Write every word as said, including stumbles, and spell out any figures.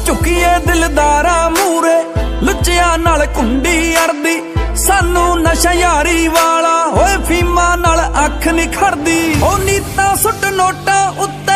चुकीए दिलदारा मूरे लुचिया नाल कुंडी अड़दी सानू नशा यारी वाला होए फीमा नाल अख नहीं खड़दी ओ नीता सुट नोटा उत्ते